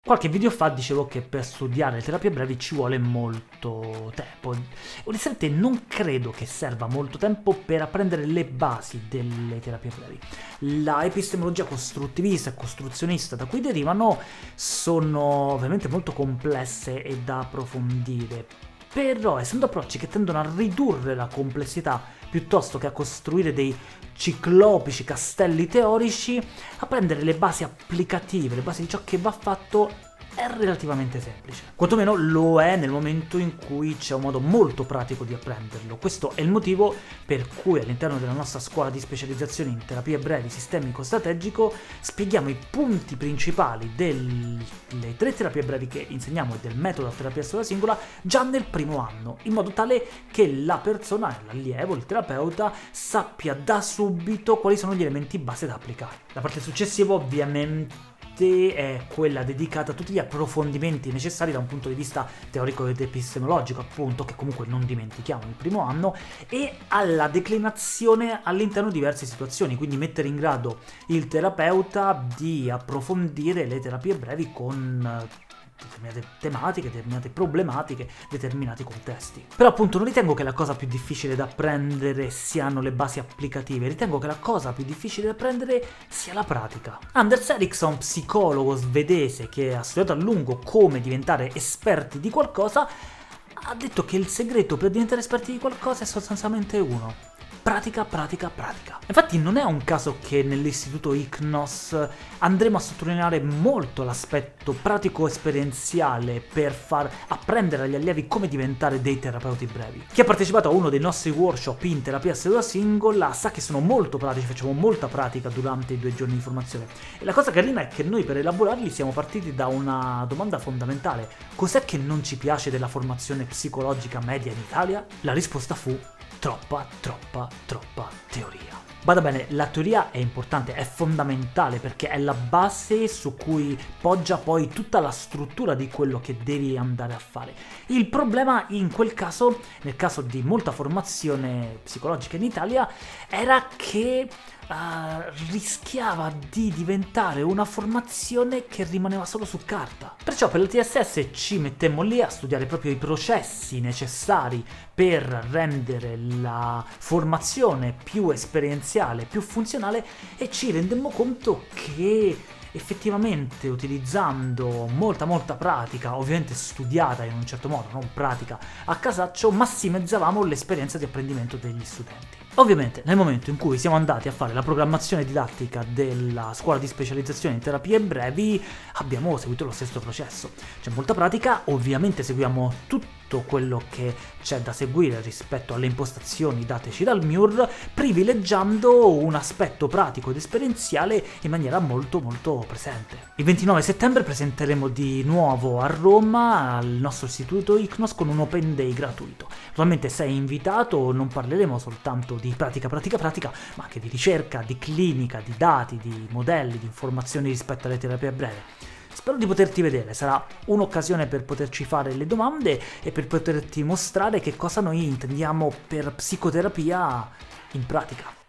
Qualche video fa dicevo che per studiare le terapie brevi ci vuole molto tempo. Onestamente non credo che serva molto tempo per apprendere le basi delle terapie brevi. La epistemologia costruttivista e costruzionista da cui derivano sono ovviamente molto complesse e da approfondire, però essendo approcci che tendono a ridurre la complessità piuttosto che a costruire dei ciclopici castelli teorici, apprendere le basi applicative, le basi di ciò che va fatto è relativamente semplice. Quantomeno lo è nel momento in cui c'è un modo molto pratico di apprenderlo. Questo è il motivo per cui all'interno della nostra scuola di specializzazione in terapie brevi sistemico-strategico spieghiamo i punti principali delle 3 terapie brevi che insegniamo e del metodo a terapia sola singola già nel primo anno, in modo tale che la persona, l'allievo, il terapeuta, sappia da subito quali sono gli elementi base da applicare. La parte successiva ovviamente è quella dedicata a tutti gli approfondimenti necessari da un punto di vista teorico ed epistemologico, appunto, che comunque non dimentichiamo nel primo anno, e alla declinazione all'interno di diverse situazioni, quindi mettere in grado il terapeuta di approfondire le terapie brevi con determinate tematiche, determinate problematiche, determinati contesti. Però appunto non ritengo che la cosa più difficile da apprendere siano le basi applicative, ritengo che la cosa più difficile da apprendere sia la pratica. Anders Ericsson, psicologo svedese che ha studiato a lungo come diventare esperti di qualcosa, ha detto che il segreto per diventare esperti di qualcosa è sostanzialmente uno: pratica, pratica, pratica. Infatti non è un caso che nell'istituto ICNOS andremo a sottolineare molto l'aspetto pratico-esperienziale per far apprendere agli allievi come diventare dei terapeuti brevi. Chi ha partecipato a uno dei nostri workshop in terapia seduta singola sa che sono molto pratici, facciamo molta pratica durante i 2 giorni di formazione. E la cosa carina è che noi per elaborarli siamo partiti da una domanda fondamentale: cos'è che non ci piace della formazione psicologica media in Italia? La risposta fu: troppa teoria. Bada bene, la teoria è importante, è fondamentale perché è la base su cui poggia poi tutta la struttura di quello che devi andare a fare. Il problema in quel caso, nel caso di molta formazione psicologica in Italia, era che rischiava di diventare una formazione che rimaneva solo su carta. Perciò per la TSS ci mettemmo lì a studiare proprio i processi necessari per rendere la formazione più esperienziale, più funzionale, e ci rendemmo conto che effettivamente utilizzando molta pratica, ovviamente studiata in un certo modo, non pratica a casaccio, massimizzavamo l'esperienza di apprendimento degli studenti. Ovviamente nel momento in cui siamo andati a fare la programmazione didattica della scuola di specializzazione in terapie brevi abbiamo seguito lo stesso processo. C'è molta pratica, ovviamente seguiamo tutto quello che c'è da seguire rispetto alle impostazioni dateci dal MIUR, privilegiando un aspetto pratico ed esperienziale in maniera molto presente. Il 29 settembre presenteremo di nuovo a Roma al nostro istituto ICNOS con un Open Day gratuito. Naturalmente sei invitato, non parleremo soltanto di pratica, ma anche di ricerca, di clinica, di dati, di modelli, di informazioni rispetto alle terapie breve. Spero di poterti vedere, sarà un'occasione per poterci fare le domande e per poterti mostrare che cosa noi intendiamo per psicoterapia in pratica.